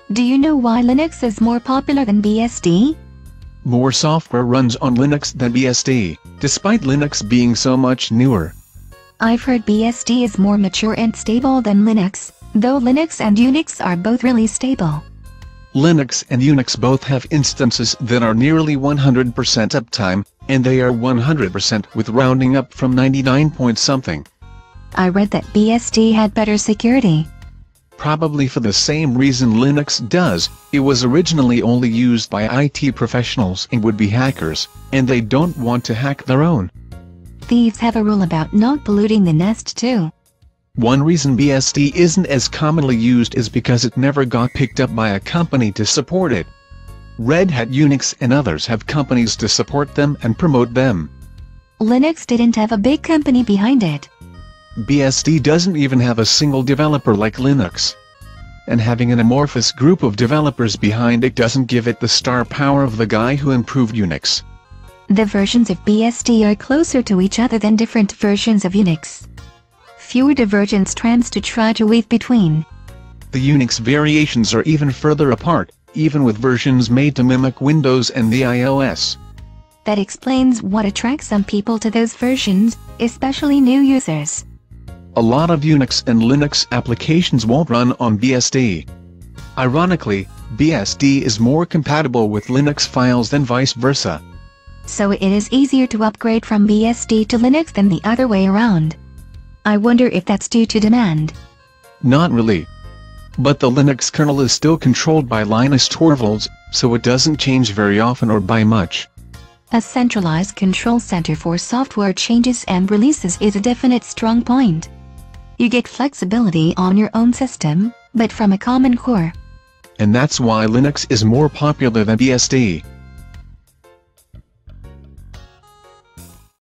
Do you know why Linux is more popular than BSD? More software runs on Linux than BSD, despite Linux being so much newer. I've heard BSD is more mature and stable than Linux, though Linux and Unix are both really stable. Linux and Unix both have instances that are nearly 100% uptime, and they are 100% with rounding up from 99 point something. I read that BSD had better security. Probably for the same reason Linux does. It was originally only used by IT professionals and would-be hackers, and they don't want to hack their own. Thieves have a rule about not polluting the nest too. One reason BSD isn't as commonly used is because it never got picked up by a company to support it. Red Hat Unix and others have companies to support them and promote them. Linux didn't have a big company behind it. BSD doesn't even have a single developer like Linux. And having an amorphous group of developers behind it doesn't give it the star power of the guy who improved Unix. The versions of BSD are closer to each other than different versions of Unix. Fewer divergent strands to try to weave between. The Unix variations are even further apart, even with versions made to mimic Windows and the iOS. That explains what attracts some people to those versions, especially new users. A lot of Unix and Linux applications won't run on BSD. Ironically, BSD is more compatible with Linux files than vice versa. So it is easier to upgrade from BSD to Linux than the other way around. I wonder if that's due to demand. Not really. But the Linux kernel is still controlled by Linus Torvalds, so it doesn't change very often or by much. A centralized control center for software changes and releases is a definite strong point. You get flexibility on your own system, but from a common core. And that's why Linux is more popular than BSD.